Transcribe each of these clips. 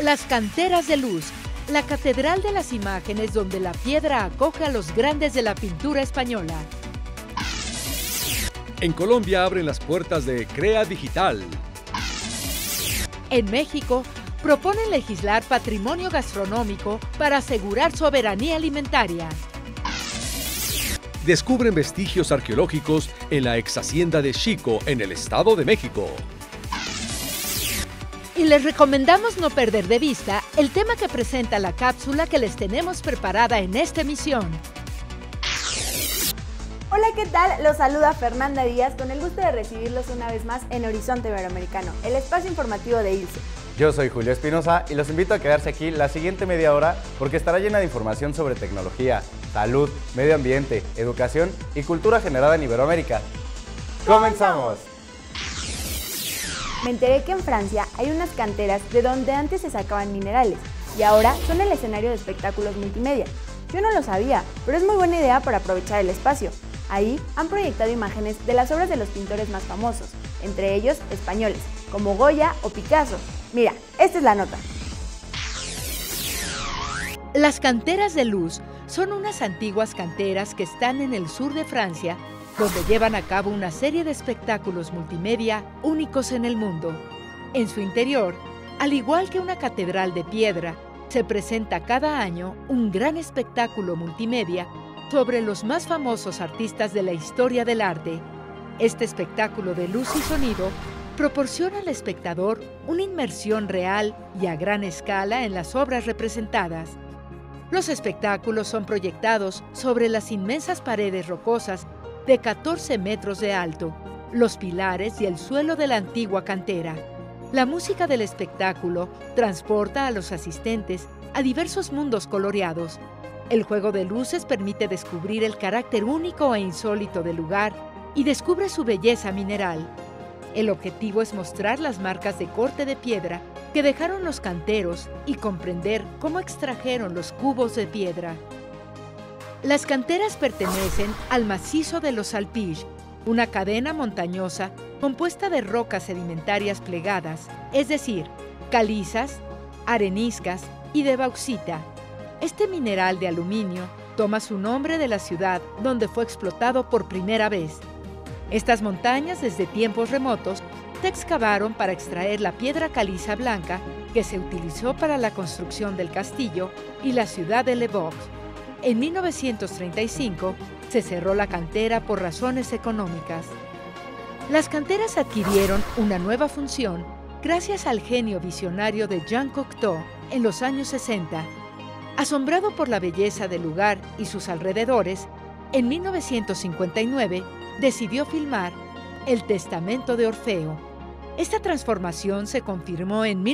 Las canteras de luz, la catedral de las imágenes donde la piedra acoge a los grandes de la pintura española. En Colombia abren las puertas de Crea Digital. En México, proponen legislar patrimonio gastronómico para asegurar soberanía alimentaria. Descubren vestigios arqueológicos en la ex hacienda de Xico, en el Estado de México. Y les recomendamos no perder de vista el tema que presenta la cápsula que les tenemos preparada en esta emisión. Hola, ¿qué tal? Los saluda Fernanda Díaz con el gusto de recibirlos una vez más en Horizonte Iberoamericano, el espacio informativo de ILSE. Yo soy Julio Espinosa y los invito a quedarse aquí la siguiente media hora porque estará llena de información sobre tecnología, salud, medio ambiente, educación y cultura generada en Iberoamérica. ¡Comenzamos! Me enteré que en Francia hay unas canteras de donde antes se sacaban minerales y ahora son el escenario de espectáculos multimedia. Yo no lo sabía, pero es muy buena idea para aprovechar el espacio. Ahí han proyectado imágenes de las obras de los pintores más famosos, entre ellos españoles, como Goya o Picasso. Mira, esta es la nota. Las canteras de luz son unas antiguas canteras que están en el sur de Francia, donde llevan a cabo una serie de espectáculos multimedia únicos en el mundo. En su interior, al igual que una catedral de piedra, se presenta cada año un gran espectáculo multimedia sobre los más famosos artistas de la historia del arte. Este espectáculo de luz y sonido proporciona al espectador una inmersión real y a gran escala en las obras representadas. Los espectáculos son proyectados sobre las inmensas paredes rocosas de 14 metros de alto, los pilares y el suelo de la antigua cantera. La música del espectáculo transporta a los asistentes a diversos mundos coloreados. El juego de luces permite descubrir el carácter único e insólito del lugar y descubre su belleza mineral. El objetivo es mostrar las marcas de corte de piedra que dejaron los canteros y comprender cómo extrajeron los cubos de piedra. Las canteras pertenecen al macizo de los Alpilles, una cadena montañosa compuesta de rocas sedimentarias plegadas, es decir, calizas, areniscas y de bauxita. Este mineral de aluminio toma su nombre de la ciudad donde fue explotado por primera vez. Estas montañas, desde tiempos remotos, se excavaron para extraer la piedra caliza blanca que se utilizó para la construcción del castillo y la ciudad de Le Bourg. En 1935 se cerró la cantera por razones económicas. Las canteras adquirieron una nueva función gracias al genio visionario de Jean Cocteau en los años 60. Asombrado por la belleza del lugar y sus alrededores, en 1959 decidió filmar El Testamento de Orfeo. Esta transformación se confirmó en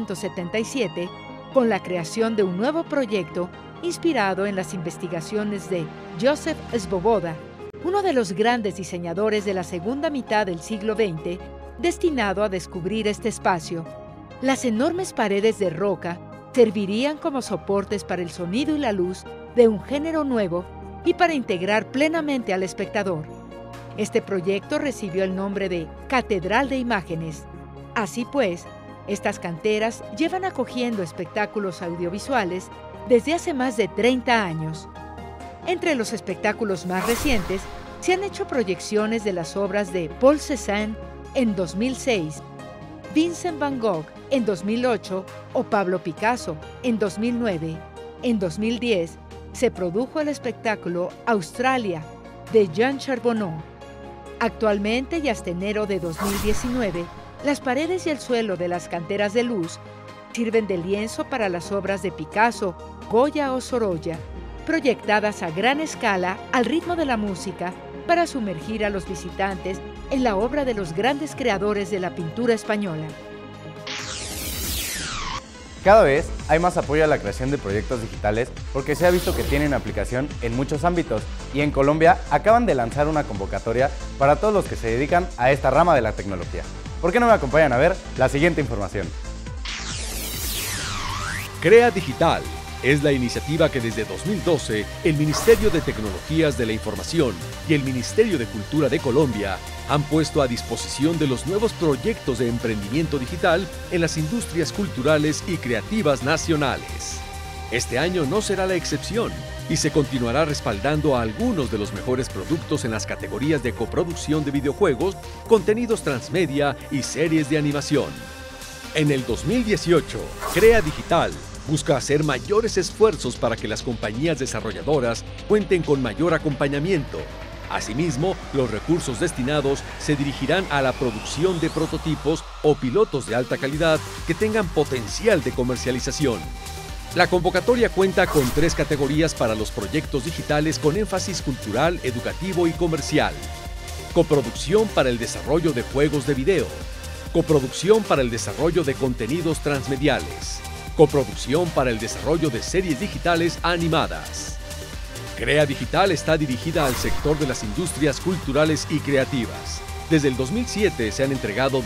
1977 con la creación de un nuevo proyecto inspirado en las investigaciones de Joseph Svoboda, uno de los grandes diseñadores de la segunda mitad del siglo XX, destinado a descubrir este espacio. Las enormes paredes de roca servirían como soportes para el sonido y la luz de un género nuevo y para integrar plenamente al espectador. Este proyecto recibió el nombre de Catedral de Imágenes. Así pues, estas canteras llevan acogiendo espectáculos audiovisuales desde hace más de 30 años. Entre los espectáculos más recientes, se han hecho proyecciones de las obras de Paul Cézanne en 2006, Vincent van Gogh en 2008 o Pablo Picasso en 2009. En 2010 se produjo el espectáculo Australia de Jean Charbonneau. Actualmente y hasta enero de 2019, las paredes y el suelo de las canteras de luz sirven de lienzo para las obras de Picasso, Goya o Sorolla, proyectadas a gran escala al ritmo de la música para sumergir a los visitantes en la obra de los grandes creadores de la pintura española. Cada vez hay más apoyo a la creación de proyectos digitales porque se ha visto que tienen aplicación en muchos ámbitos y en Colombia acaban de lanzar una convocatoria para todos los que se dedican a esta rama de la tecnología. ¿Por qué no me acompañan a ver la siguiente información? Crea Digital, Es la iniciativa que desde 2012 el Ministerio de Tecnologías de la Información y el Ministerio de Cultura de Colombia han puesto a disposición de los nuevos proyectos de emprendimiento digital en las industrias culturales y creativas nacionales. Este año no será la excepción y se continuará respaldando a algunos de los mejores productos en las categorías de coproducción de videojuegos, contenidos transmedia y series de animación. En el 2018, Crea Digital busca hacer mayores esfuerzos para que las compañías desarrolladoras cuenten con mayor acompañamiento. Asimismo, los recursos destinados se dirigirán a la producción de prototipos o pilotos de alta calidad que tengan potencial de comercialización. La convocatoria cuenta con 3 categorías para los proyectos digitales con énfasis cultural, educativo y comercial. Coproducción para el desarrollo de juegos de video. Coproducción para el desarrollo de contenidos transmediales. Coproducción para el desarrollo de series digitales animadas. Crea Digital está dirigida al sector de las industrias culturales y creativas. Desde el 2007 se han entregado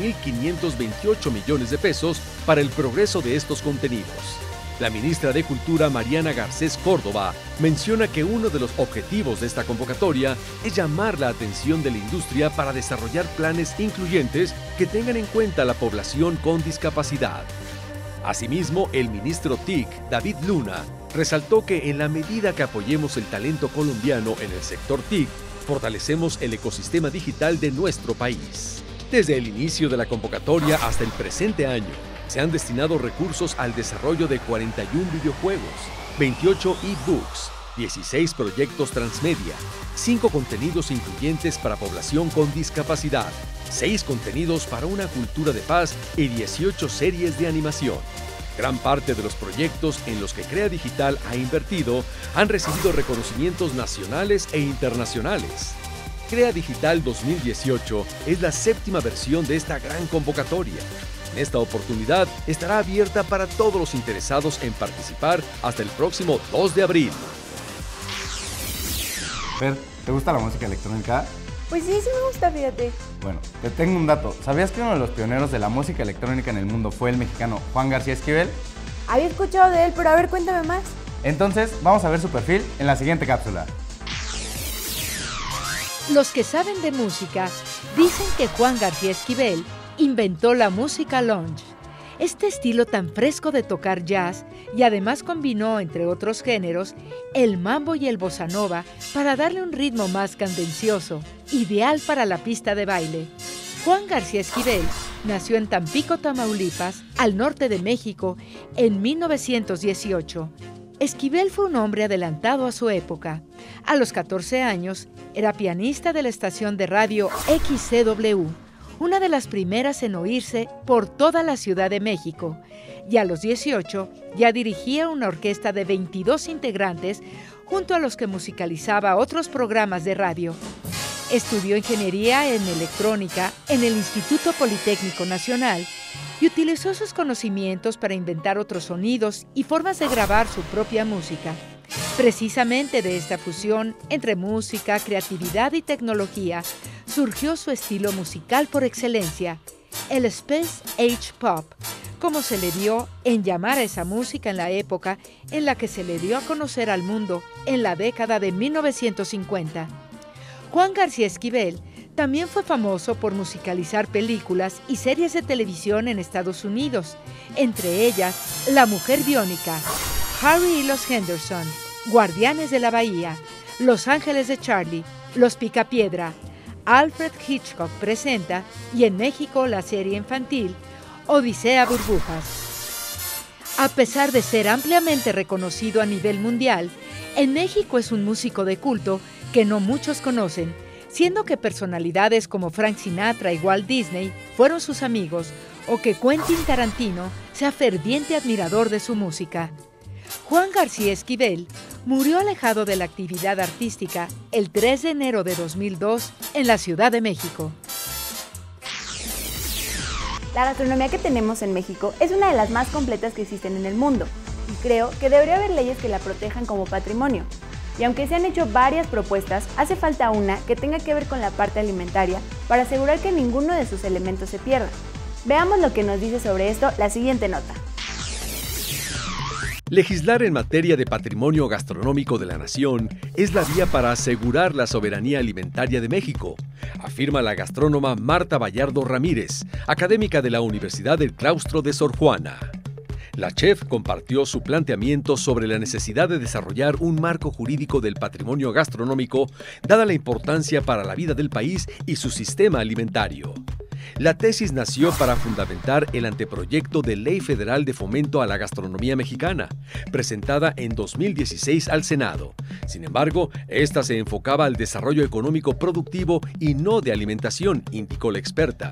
12.528 millones de pesos para el progreso de estos contenidos. La ministra de Cultura, Mariana Garcés Córdoba, menciona que uno de los objetivos de esta convocatoria es llamar la atención de la industria para desarrollar planes incluyentes que tengan en cuenta a la población con discapacidad. Asimismo, el ministro TIC, David Luna, resaltó que en la medida que apoyemos el talento colombiano en el sector TIC, fortalecemos el ecosistema digital de nuestro país. Desde el inicio de la convocatoria hasta el presente año, se han destinado recursos al desarrollo de 41 videojuegos, 28 e-books, 16 proyectos transmedia, 5 contenidos incluyentes para población con discapacidad, 6 contenidos para una cultura de paz y 18 series de animación. Gran parte de los proyectos en los que Crea Digital ha invertido han recibido reconocimientos nacionales e internacionales. Crea Digital 2018 es la 7ª versión de esta gran convocatoria. En esta oportunidad estará abierta para todos los interesados en participar hasta el próximo 2 de abril. Fer, ¿te gusta la música electrónica? Pues sí, sí me gusta, fíjate. Bueno, te tengo un dato. ¿Sabías que uno de los pioneros de la música electrónica en el mundo fue el mexicano Juan García Esquivel? Había escuchado de él, pero a ver, cuéntame más. Entonces, vamos a ver su perfil en la siguiente cápsula. Los que saben de música dicen que Juan García Esquivel inventó la música lounge, este estilo tan fresco de tocar jazz, y además combinó, entre otros géneros, el mambo y el bossa nova para darle un ritmo más cadencioso, ideal para la pista de baile. Juan García Esquivel nació en Tampico, Tamaulipas, al norte de México, en 1918. Esquivel fue un hombre adelantado a su época. A los 14 años, era pianista de la estación de radio XCW, una de las primeras en oírse por toda la Ciudad de México, y a los 18 ya dirigía una orquesta de 22 integrantes junto a los que musicalizaba otros programas de radio. Estudió ingeniería en electrónica en el Instituto Politécnico Nacional y utilizó sus conocimientos para inventar otros sonidos y formas de grabar su propia música. Precisamente de esta fusión entre música, creatividad y tecnología surgió su estilo musical por excelencia, el Space Age Pop, como se le dio en llamar a esa música en la época en la que se le dio a conocer al mundo en la década de 1950. Juan García Esquivel también fue famoso por musicalizar películas y series de televisión en Estados Unidos, entre ellas La Mujer Biónica, Harry y los Henderson, Guardianes de la Bahía, Los Ángeles de Charlie, Los Picapiedra, Alfred Hitchcock presenta y en México la serie infantil Odisea Burbujas. A pesar de ser ampliamente reconocido a nivel mundial, en México es un músico de culto que no muchos conocen, siendo que personalidades como Frank Sinatra y Walt Disney fueron sus amigos, o que Quentin Tarantino sea ferviente admirador de su música. Juan García Esquivel murió alejado de la actividad artística el 3 de enero de 2002 en la Ciudad de México. La gastronomía que tenemos en México es una de las más completas que existen en el mundo, y creo que debería haber leyes que la protejan como patrimonio. Y aunque se han hecho varias propuestas, hace falta una que tenga que ver con la parte alimentaria para asegurar que ninguno de sus elementos se pierda. Veamos lo que nos dice sobre esto la siguiente nota. Legislar en materia de patrimonio gastronómico de la nación es la vía para asegurar la soberanía alimentaria de México, afirma la gastrónoma Marta Vallardo Ramírez, académica de la Universidad del Claustro de Sor Juana. La chef compartió su planteamiento sobre la necesidad de desarrollar un marco jurídico del patrimonio gastronómico, dada la importancia para la vida del país y su sistema alimentario. La tesis nació para fundamentar el anteproyecto de Ley Federal de Fomento a la Gastronomía Mexicana, presentada en 2016 al Senado. Sin embargo, esta se enfocaba al desarrollo económico productivo y no de alimentación, indicó la experta.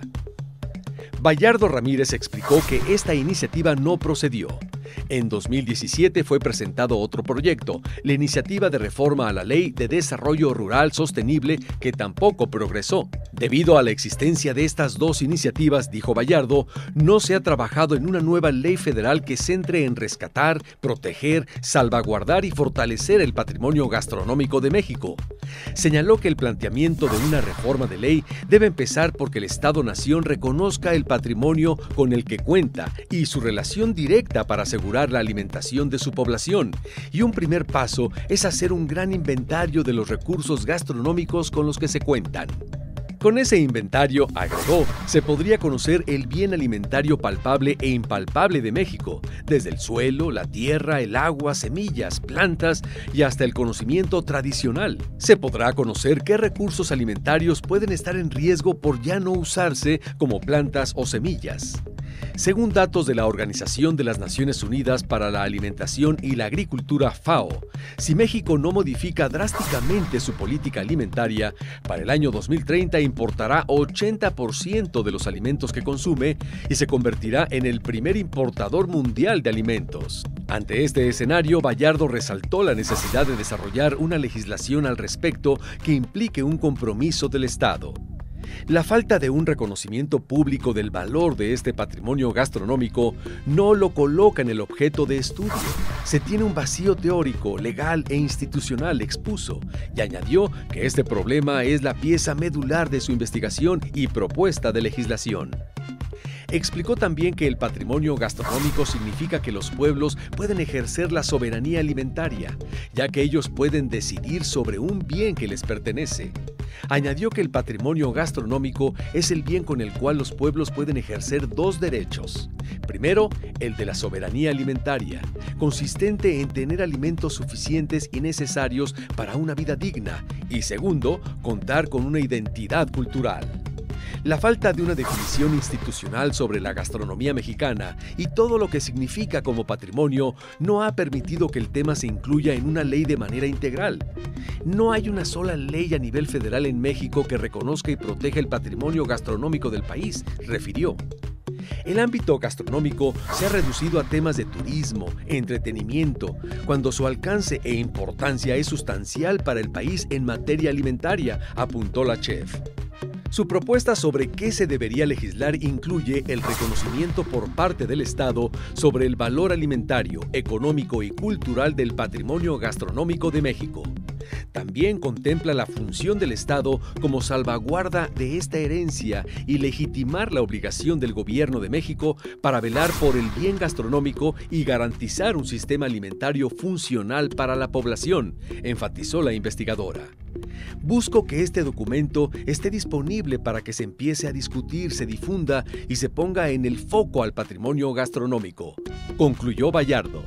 Vallardo Ramírez explicó que esta iniciativa no procedió. En 2017 fue presentado otro proyecto, la Iniciativa de Reforma a la Ley de Desarrollo Rural Sostenible, que tampoco progresó. Debido a la existencia de estas dos iniciativas, dijo Vallardo, no se ha trabajado en una nueva ley federal que centre en rescatar, proteger, salvaguardar y fortalecer el patrimonio gastronómico de México. Señaló que el planteamiento de una reforma de ley debe empezar porque el Estado-Nación reconozca el patrimonio con el que cuenta y su relación directa para asegurar la alimentación de su población. Y un primer paso es hacer un gran inventario de los recursos gastronómicos con los que se cuentan. Con ese inventario, agregó, se podría conocer el bien alimentario palpable e impalpable de México, desde el suelo, la tierra, el agua, semillas, plantas y hasta el conocimiento tradicional. Se podrá conocer qué recursos alimentarios pueden estar en riesgo por ya no usarse como plantas o semillas. Según datos de la Organización de las Naciones Unidas para la Alimentación y la Agricultura, FAO, si México no modifica drásticamente su política alimentaria, para el año 2030 importará 80% de los alimentos que consume y se convertirá en el primer importador mundial de alimentos. Ante este escenario, Vallardo resaltó la necesidad de desarrollar una legislación al respecto que implique un compromiso del Estado. La falta de un reconocimiento público del valor de este patrimonio gastronómico no lo coloca en el objeto de estudio. Se tiene un vacío teórico, legal e institucional, expuso, y añadió que este problema es la pieza medular de su investigación y propuesta de legislación. Explicó también que el patrimonio gastronómico significa que los pueblos pueden ejercer la soberanía alimentaria, ya que ellos pueden decidir sobre un bien que les pertenece. Añadió que el patrimonio gastronómico es el bien con el cual los pueblos pueden ejercer dos derechos. Primero, el de la soberanía alimentaria, consistente en tener alimentos suficientes y necesarios para una vida digna, y segundo, contar con una identidad cultural. La falta de una definición institucional sobre la gastronomía mexicana y todo lo que significa como patrimonio no ha permitido que el tema se incluya en una ley de manera integral. No hay una sola ley a nivel federal en México que reconozca y proteja el patrimonio gastronómico del país, refirió. El ámbito gastronómico se ha reducido a temas de turismo, entretenimiento, cuando su alcance e importancia es sustancial para el país en materia alimentaria, apuntó la chef. Su propuesta sobre qué se debería legislar incluye el reconocimiento por parte del Estado sobre el valor alimentario, económico y cultural del patrimonio gastronómico de México. También contempla la función del Estado como salvaguarda de esta herencia y legitimar la obligación del Gobierno de México para velar por el bien gastronómico y garantizar un sistema alimentario funcional para la población, enfatizó la investigadora. Busco que este documento esté disponible para que se empiece a discutir, se difunda y se ponga en el foco al patrimonio gastronómico, concluyó Vallardo.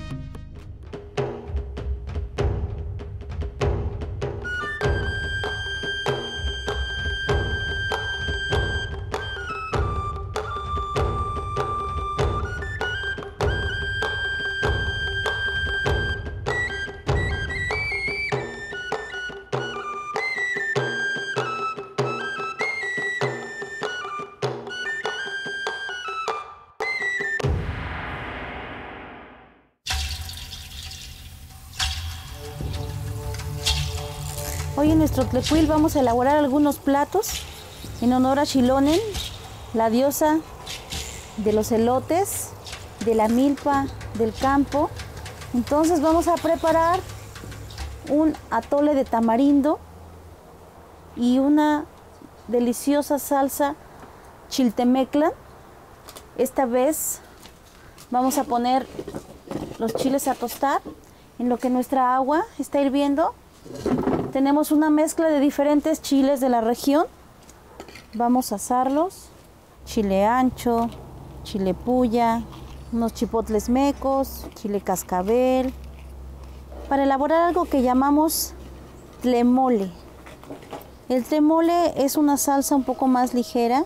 Hoy en nuestro Tlecuil vamos a elaborar algunos platos en honor a Xilonen, la diosa de los elotes, de la milpa del campo. Entonces vamos a preparar un atole de tamarindo y una deliciosa salsa chiltemecla. Esta vez vamos a poner los chiles a tostar. En lo que nuestra agua está hirviendo, tenemos una mezcla de diferentes chiles de la región. Vamos a asarlos. Chile ancho, chile puya, unos chipotles mecos, chile cascabel, para elaborar algo que llamamos tlemole. El tlemole es una salsa un poco más ligera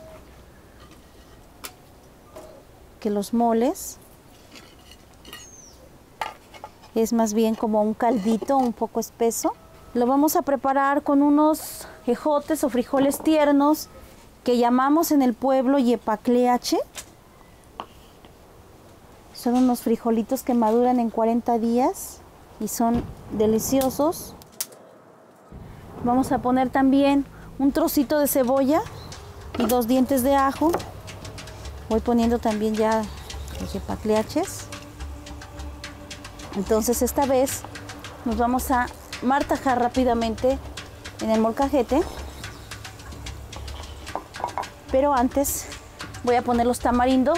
que los moles. Es más bien como un caldito un poco espeso. Lo vamos a preparar con unos ejotes o frijoles tiernos que llamamos en el pueblo yepacleache. Son unos frijolitos que maduran en 40 días y son deliciosos. Vamos a poner también un trocito de cebolla y 2 dientes de ajo. Voy poniendo también ya los yepacleaches. Entonces esta vez nos vamos a martajar rápidamente en el molcajete. Pero antes voy a poner los tamarindos.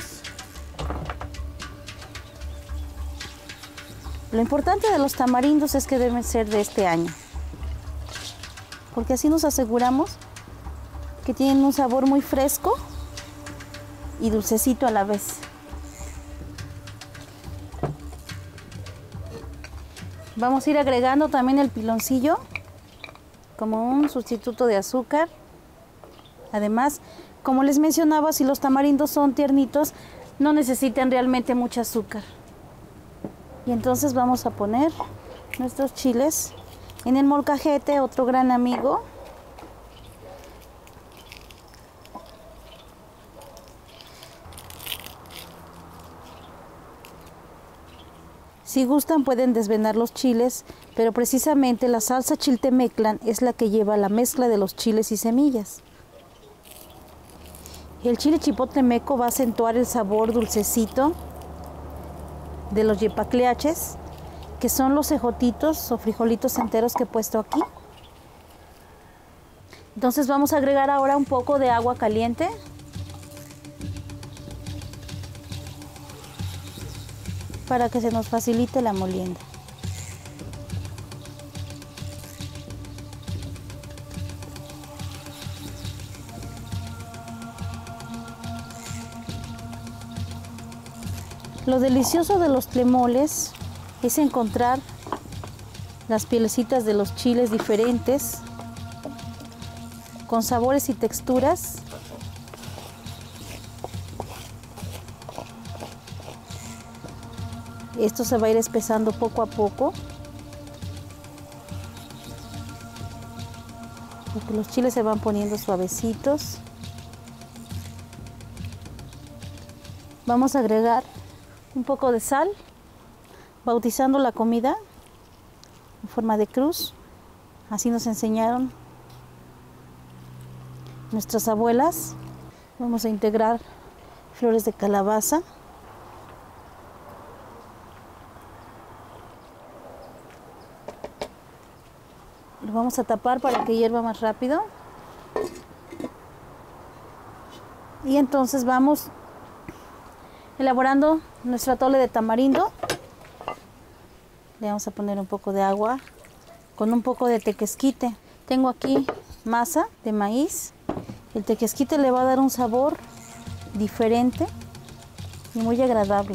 Lo importante de los tamarindos es que deben ser de este año, porque así nos aseguramos que tienen un sabor muy fresco y dulcecito a la vez. Vamos a ir agregando también el piloncillo como un sustituto de azúcar. Además, como les mencionaba, si los tamarindos son tiernitos, no necesitan realmente mucho azúcar. Y entonces vamos a poner nuestros chiles en el molcajete, otro gran amigo. Si gustan pueden desvenar los chiles, pero precisamente la salsa chiltemeclan es la que lleva la mezcla de los chiles y semillas. El chile chipotle meco va a acentuar el sabor dulcecito de los yepacleaches, que son los ejotitos o frijolitos enteros que he puesto aquí. Entonces vamos a agregar ahora un poco de agua caliente. Para que se nos facilite la molienda. Lo delicioso de los tlemoles es encontrar las pielecitas de los chiles diferentes, con sabores y texturas. Esto se va a ir espesando poco a poco, porque los chiles se van poniendo suavecitos. Vamos a agregar un poco de sal, bautizando la comida en forma de cruz. Así nos enseñaron nuestras abuelas. Vamos a integrar flores de calabaza. Lo vamos a tapar para que hierva más rápido. Y entonces vamos elaborando nuestro atole de tamarindo. Le vamos a poner un poco de agua con un poco de tequesquite. Tengo aquí masa de maíz. El tequesquite le va a dar un sabor diferente y muy agradable.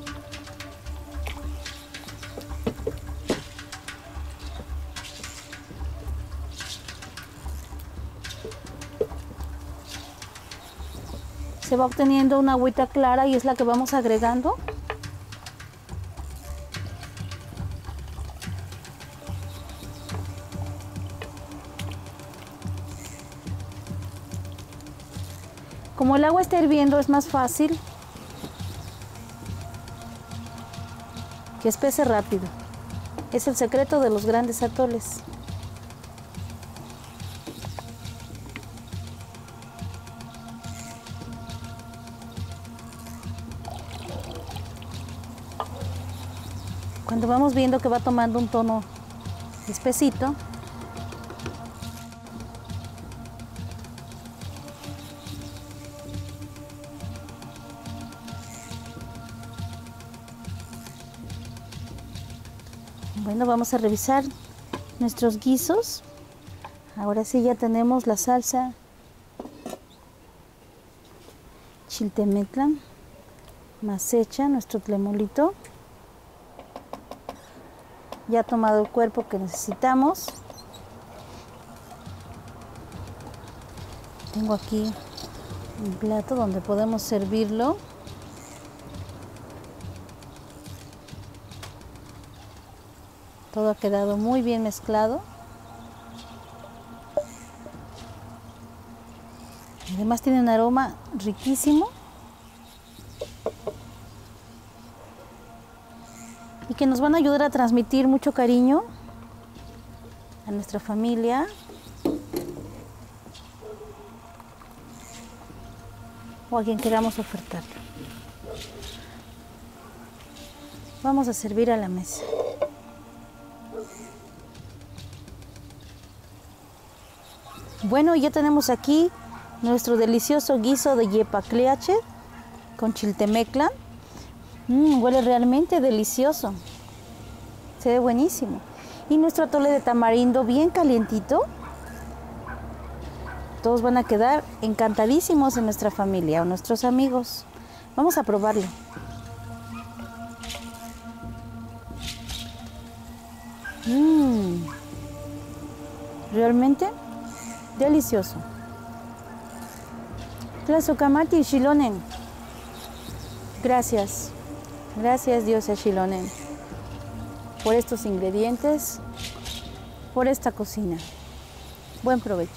Se va obteniendo una agüita clara y es la que vamos agregando. Como el agua está hirviendo, es más fácil que espese rápido. Es el secreto de los grandes atoles. Cuando vamos viendo que va tomando un tono espesito, Bueno, vamos a revisar nuestros guisos. Ahora sí ya tenemos la salsa chiltemetlan más hecha, nuestro tlemolito. Ya ha tomado el cuerpo que necesitamos. Tengo aquí un plato donde podemos servirlo. Todo ha quedado muy bien mezclado. Además tiene un aroma riquísimo y que nos van a ayudar a transmitir mucho cariño a nuestra familia. O a quien queramos ofertar. Vamos a servir a la mesa. Bueno, ya tenemos aquí nuestro delicioso guiso de yepacliache con chiltemeclan. Huele realmente delicioso. Se ve buenísimo. Y nuestro atole de tamarindo bien calientito. Todos van a quedar encantadísimos en nuestra familia o nuestros amigos. Vamos a probarlo. Realmente delicioso. Tlazokamati Xilonen. Gracias. Gracias, diosa Xilonen, por estos ingredientes, por esta cocina. Buen provecho.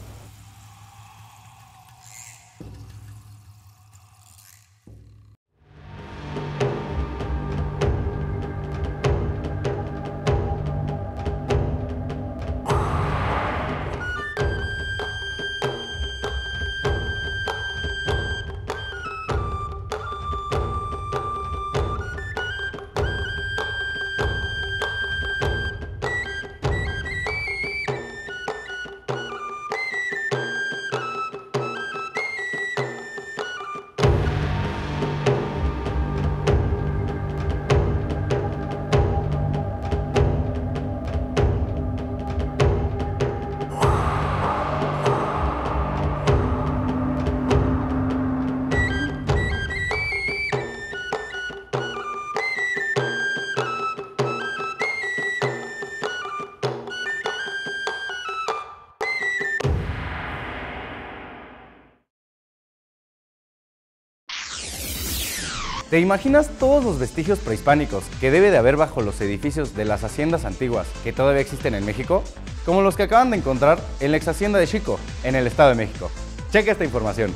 ¿Te imaginas todos los vestigios prehispánicos que debe de haber bajo los edificios de las haciendas antiguas que todavía existen en México? Como los que acaban de encontrar en la ex hacienda de Xico, en el Estado de México. Checa esta información.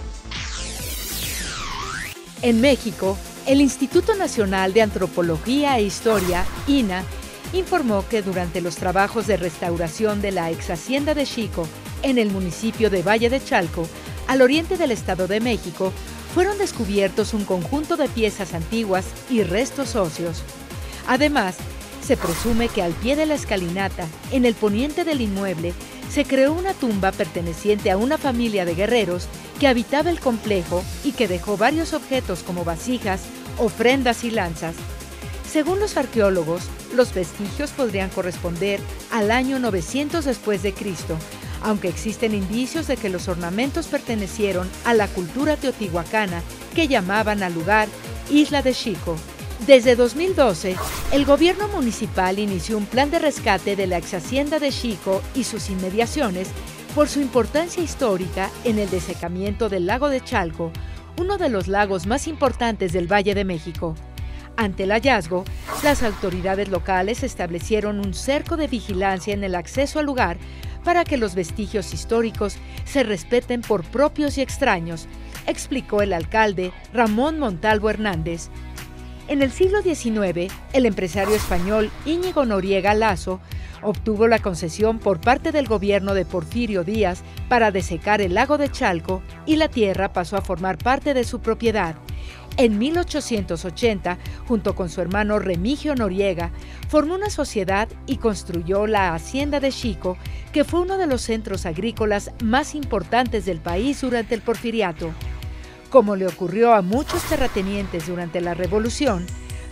En México, el Instituto Nacional de Antropología e Historia, INAH, informó que durante los trabajos de restauración de la ex hacienda de Xico, en el municipio de Valle de Chalco, al oriente del Estado de México, fueron descubiertos un conjunto de piezas antiguas y restos óseos. Además, se presume que al pie de la escalinata, en el poniente del inmueble, se creó una tumba perteneciente a una familia de guerreros que habitaba el complejo y que dejó varios objetos como vasijas, ofrendas y lanzas. Según los arqueólogos, los vestigios podrían corresponder al año 900 después de Cristo, aunque existen indicios de que los ornamentos pertenecieron a la cultura teotihuacana que llamaban al lugar Isla de Xico. Desde 2012, el gobierno municipal inició un plan de rescate de la ex hacienda de Xico y sus inmediaciones por su importancia histórica en el desecamiento del lago de Chalco, uno de los lagos más importantes del Valle de México. Ante el hallazgo, las autoridades locales establecieron un cerco de vigilancia en el acceso al lugar para que los vestigios históricos se respeten por propios y extraños, explicó el alcalde Ramón Montalvo Hernández. En el siglo XIX, el empresario español Íñigo Noriega Lazo obtuvo la concesión por parte del gobierno de Porfirio Díaz para desecar el lago de Chalco y la tierra pasó a formar parte de su propiedad. En 1880, junto con su hermano Remigio Noriega, formó una sociedad y construyó la Hacienda de Xico, que fue uno de los centros agrícolas más importantes del país durante el Porfiriato. Como le ocurrió a muchos terratenientes durante la Revolución,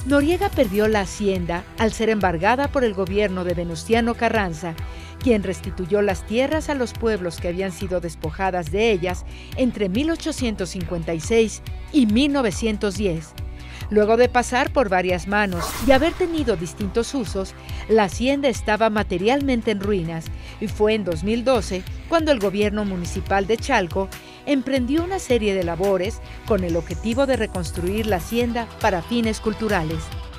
Noriega perdió la hacienda al ser embargada por el gobierno de Venustiano Carranza, quien restituyó las tierras a los pueblos que habían sido despojadas de ellas entre 1856 y 1910. Luego de pasar por varias manos y haber tenido distintos usos, la hacienda estaba materialmente en ruinas y fue en 2012 cuando el gobierno municipal de Chalco emprendió una serie de labores con el objetivo de reconstruir la hacienda para fines culturales.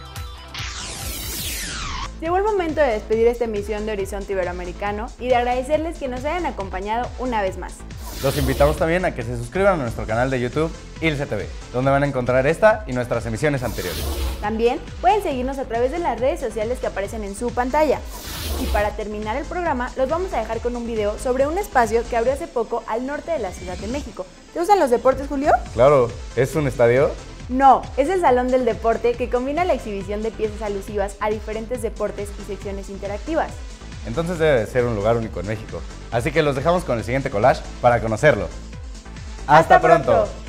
Llegó el momento de despedir esta emisión de Horizonte Iberoamericano y de agradecerles que nos hayan acompañado una vez más. Los invitamos también a que se suscriban a nuestro canal de YouTube, ILCE TV, donde van a encontrar esta y nuestras emisiones anteriores. También pueden seguirnos a través de las redes sociales que aparecen en su pantalla. Y para terminar el programa, los vamos a dejar con un video sobre un espacio que abrió hace poco al norte de la Ciudad de México. ¿Te gustan los deportes, Julio? Claro, ¿es un estadio? No, es el Salón del Deporte que combina la exhibición de piezas alusivas a diferentes deportes y secciones interactivas. Entonces debe de ser un lugar único en México. Así que los dejamos con el siguiente collage para conocerlo. ¡Hasta pronto!